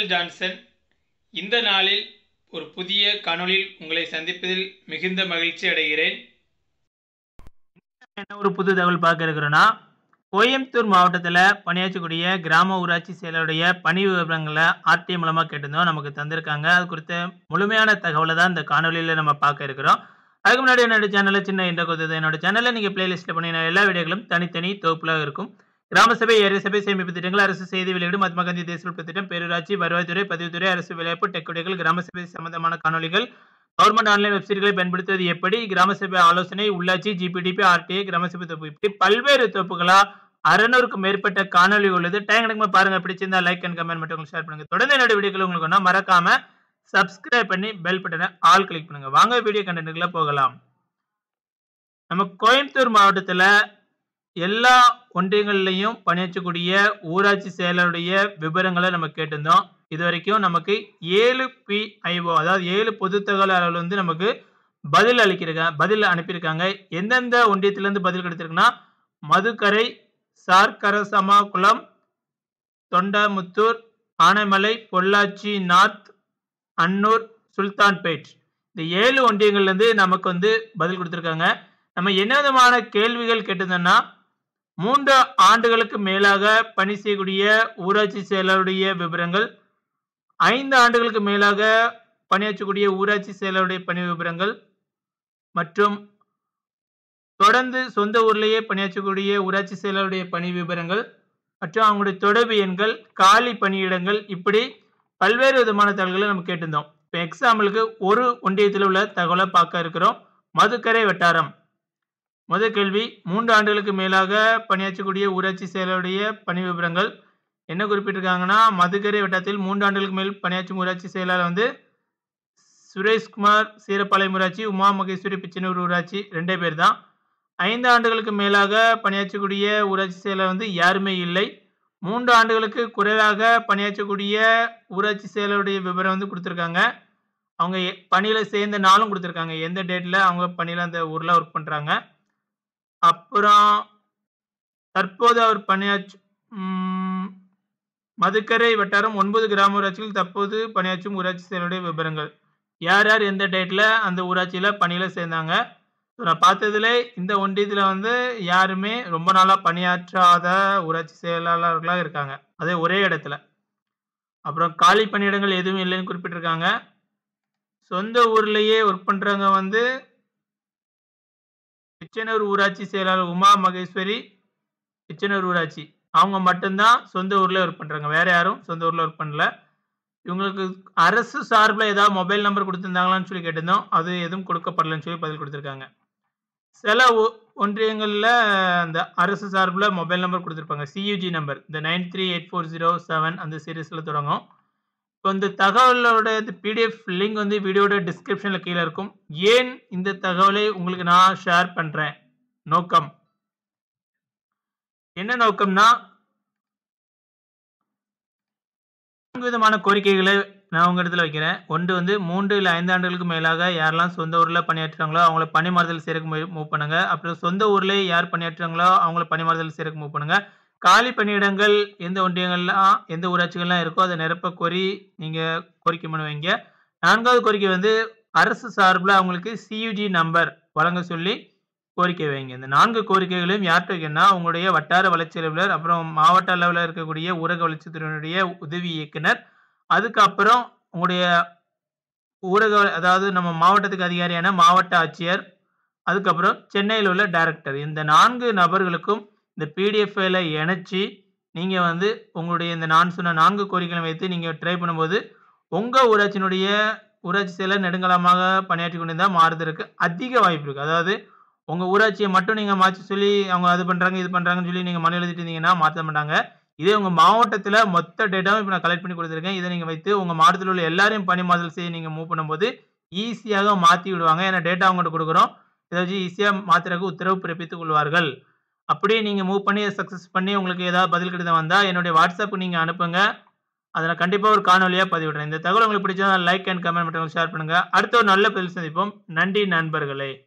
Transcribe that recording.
Michael Johnson. இந்த நாளில் ஒரு புதிய காணொளியில் உங்களை சந்திப்பதில் மிகுந்த மகிழ்ச்சி அடைகிறேன். என்ன ஒரு புது தகவல் பார்க்க இருக்கிறோன்னா, கோயம்புத்தூர் மாவட்டத்தில் பணியாற்றக்கூடிய கிராம ஊராட்சி செயலருடைய பணி விவரங்களை ஆர்டிஐ மூலமாக கேட்டிருந்தோம். நமக்கு தந்திருக்காங்க. அது குறித்த முழுமையான தகவலை தான் இந்த காணொலியில் நம்ம பார்க்க இருக்கிறோம். அதுக்கு முன்னாடி என்னோட சேனலில் சின்ன இன்ட்ரோ கொடுத்தது. என்னோட சேனலில் நீங்கள் பிளேலிஸ்ட்டில் பண்ணின எல்லா வீடியோக்களும் தனித்தனி தொகுப்புலாக இருக்கும். கிராம சபை, ஏரிய சபை, சேமிப்பு திட்டங்கள், அரசு செய்தி வெளியீடு, மகாத்மா காந்தி தேசிய உற்பத்தி திட்டம், பேரூராட்சி, வருவாய்த்துறை, பதிவுத்துறை, அரசு விளையாட்டு, டெக் வீடியோக்கள், கிராம சபை சம்பந்தமான காணொலிகள், கவர்மெண்ட் ஆன்லைன் வெப்சைட்களை பயன்படுத்துவது எப்படி, கிராம சபை ஆலோசனை, உள்ளாட்சி, ஜிபிடிபி, ஆர்டிஐ, கிராம சபை தொகுப்பு, இப்படி பல்வேறு தொகுப்புகளா 600க்கும் மேற்பட்ட காணொலி உள்ளது. டைம் கிடைக்கும் பாருங்க. பிடிச்சிருந்தா லைக் அண்ட் கமெண்ட் மட்டும் ஷேர் பண்ணுங்க. தொடர்ந்து என்னோட வீடியோக்கள் உங்களுக்கு மறக்காம சப்ஸ்கிரைப் பண்ணி பெல் பட்டனை ஆல் கிளிக் பண்ணுங்க. வாங்க வீடியோ கண்டென்ட்குள்ள போகலாம். நம்ம கோயம்புத்தூர் மாவட்டத்துல எல்லா ஒன்றியங்கள்லையும் பணியாற்றக்கூடிய ஊராட்சி செயலருடைய விவரங்களை நம்ம கேட்டிருந்தோம். இது வரைக்கும் நமக்கு 7 PIO, அதாவது 7 பொது தகவல் அளவில் வந்து நமக்கு பதில் அனுப்பியிருக்காங்க. எந்தெந்த ஒன்றியத்திலிருந்து பதில் கிடைத்திருக்குன்னா, மதுக்கரை, சார்கரசமாகுளம், தொண்டாமுத்தூர், ஆனைமலை, பொள்ளாச்சி நார்த், அன்னூர், சுல்தான்பேட், இந்த 7 ஒன்றியங்கள்லேருந்து நமக்கு வந்து பதில் கொடுத்துருக்காங்க. நம்ம என்ன விதமான கேள்விகள் கேட்டிருந்தோம்னா, 3 ஆண்டுகளுக்கு மேலாக பணி செய்யக்கூடிய ஊராட்சி செயலருடைய விவரங்கள், 5 ஆண்டுகளுக்கு மேலாக பணியாற்றக்கூடிய ஊராட்சி செயலருடைய பணி விவரங்கள், மற்றும் தொடர்ந்து சொந்த ஊர்லேயே பணியாற்றக்கூடிய ஊராட்சி செயலருடைய பணி விவரங்கள், மற்றும் அவங்களுடைய தொடர்பு எண்கள், காலி பணியிடங்கள், இப்படி பல்வேறு விதமான தகவல்களை நம்ம கேட்டிருந்தோம். இப்போ எக்ஸாம்பிளுக்கு ஒரு ஒன்றியத்தில் உள்ள தகவலை பார்க்க இருக்கிறோம். மதுக்கரை வட்டாரம். முதல் கேள்வி, 3 ஆண்டுகளுக்கு மேலாக பணியாற்றக்கூடிய ஊராட்சி செயலருடைய பணி விவரங்கள் என்ன குறிப்பிட்டிருக்காங்கன்னா, மதுக்கரை வட்டத்தில் 3 ஆண்டுகளுக்கு மேல் பணியாற்றும் ஊராட்சி செயலாளர் வந்து சுரேஷ்குமார், சீரப்பாளையம் ஊராட்சி, உமா மகேஸ்வரி, பிச்சனூர் ஊராட்சி, 2 பேர் தான். 5 ஆண்டுகளுக்கு மேலாக பணியாற்றக்கூடிய ஊராட்சி செயலர் வந்து யாருமே இல்லை. 3 ஆண்டுகளுக்கு குறைவாக பணியாற்றக்கூடிய ஊராட்சி செயலருடைய விவரம் வந்து கொடுத்துருக்காங்க. அவங்க பணியில் சேர்ந்த நாளும் கொடுத்துருக்காங்க. எந்த டேட்டில் அவங்க பணியில் அந்த ஊரில் ஒர்க் பண்ணுறாங்க. அப்புறம் தற்போது அவர் மதுக்கரை வட்டாரம் 9 கிராம ஊராட்சிகள் தற்போது பணியாற்றும் ஊராட்சி செயலருடைய விவரங்கள். யார் யார் எந்த டேட்டில் அந்த ஊராட்சியில் பணியில் சேர்ந்தாங்க. நான் பார்த்ததுல இந்த ஒன்றியத்தில் வந்து யாருமே ரொம்ப நாளாக பணியாற்றாத ஊராட்சி செயலாளர்களாக இருக்காங்க, அதே ஒரே இடத்துல. அப்புறம் காலி பணியிடங்கள் எதுவும் இல்லைன்னு குறிப்பிட்டிருக்காங்க. சொந்த ஊர்லேயே ஒர்க் பண்ணுறவங்க வந்து பிச்சனூர் ஊராட்சி செயலாளர் உமா மகேஸ்வரி, பிச்சனூர் ஊராட்சி, அவங்க மட்டும்தான் சொந்த ஊரில் ஒர்க் பண்ணுறாங்க. வேறு யாரும் சொந்த ஊரில் ஒர்க் பண்ணல. இவங்களுக்கு அரசு சார்பில் ஏதாவது மொபைல் நம்பர் கொடுத்துருந்தாங்களான்னு சொல்லி கேட்டிருந்தோம். அது எதுவும் கொடுக்கப்படலன்னு சொல்லி பதில் கொடுத்துருக்காங்க. சில ஒன்றியங்களில் அந்த அரசு சார்பில் மொபைல் நம்பர் கொடுத்துருப்பாங்க, CUG நம்பர், இந்த 938407 அந்த சீரீஸில் தொடங்கும். இப்போ இந்த தகவலோட PDF லிங்க் வந்து வீடியோட டிஸ்கிரிப்ஷனில் கீழே இருக்கும். ஏன் இந்த தகவலை உங்களுக்கு நான் ஷேர் பண்ணுறேன், நோக்கம் என்ன நோக்கம்னா, 4 விதமான கோரிக்கைகளை நான் உங்கள் இடத்துல வைக்கிறேன். ஒன்று வந்து 3 இல்லை 5 ஆண்டுகளுக்கு மேலாக யாரெல்லாம் சொந்த ஊரில் பணியாற்றுறாங்களோ அவங்கள பணி மாறுதல் சேரக்கு மூவ் பண்ணுங்க. அப்புறம் சொந்த ஊர்லேயே யார் பணியாற்றுறாங்களோ அவங்கள பணி மாறுதல் சேரக்கு மூவ் பண்ணுங்க. காலி பணியிடங்கள் எந்த ஒன்றியங்கள்லாம் எந்த ஊராட்சிகள்லாம் இருக்கோ அதை நிரப்ப கோரி நீங்கள் கோரிக்கை மனு வைங்க. 4வது கோரிக்கை வந்து அரசு சார்பில் அவங்களுக்கு CUG நம்பர் வழங்க சொல்லி கோரிக்கை வைங்க. இந்த 4 கோரிக்கைகளையும் யார்கிட்ட வைக்கணும்னா, உங்களுடைய வட்டார வளர்ச்சி அலுவலர், அப்புறம் மாவட்ட அளவில் இருக்கக்கூடிய ஊரக வளர்ச்சித்துறையினுடைய உதவி இயக்குனர், அதுக்கப்புறம் உங்களுடைய ஊரக, அதாவது நம்ம மாவட்டத்துக்கு அதிகாரியான மாவட்ட ஆட்சியர், அதுக்கப்புறம் சென்னையில் உள்ள டைரக்டர், இந்த 4 நபர்களுக்கும் இந்த PDF ஃபைலை இணைச்சி நீங்கள் வந்து உங்களுடைய இந்த நான் சொன்ன 4 கோரிக்கைகளை வைத்து நீங்கள் ட்ரை பண்ணும்போது உங்கள் ஊராட்சி செயலர் நெடுங்காலமாக பணியாற்றி கொண்டிருந்தால் மாறுதலுக்கு அதிக வாய்ப்பு இருக்குது. அதாவது உங்கள் ஊராட்சியை மட்டும் நீங்கள் மாற்றி சொல்லி அவங்க அது பண்ணுறாங்க இது பண்ணுறாங்கன்னு சொல்லி நீங்கள் மனு எழுதிட்டு இருந்தீங்கன்னா மாற்ற மாட்டாங்க. இதே உங்கள் மாவட்டத்தில் மொத்த டேட்டாவும் இப்போ நான் கலெக்ட் பண்ணி கொடுத்துருக்கேன். இதை நீங்கள் வைத்து உங்கள் மாவட்டத்தில் உள்ள எல்லாரையும் பணி மாறுதல் செய்ய நீங்கள் மூவ் பண்ணும்போது ஈஸியாக மாற்றி விடுவாங்க. ஏன்னா டேட்டா அவங்கள்ட்ட கொடுக்குறோம், இதை வச்சு ஈஸியாக மாற்றுறதுக்கு உத்தரவு பிறப்பித்துக் கொள்வார்கள். அப்படியே நீங்கள் மூவ் பண்ணி சக்ஸஸ் பண்ணி உங்களுக்கு ஏதாவது பதில் கடிதம் வந்தால் என்னுடைய வாட்ஸ்அப்புக்கு நீங்கள் அனுப்புங்க. அதை நான் கண்டிப்பாக ஒரு காணொலியாக பதிவிடுறேன். இந்த தகவல் உங்களுக்கு பிடிச்சா லைக் அண்ட் கமெண்ட் மட்டும் ஷேர் பண்ணுங்கள். அடுத்த ஒரு நல்ல பதில் சந்திப்போம். நன்றி நண்பர்களே.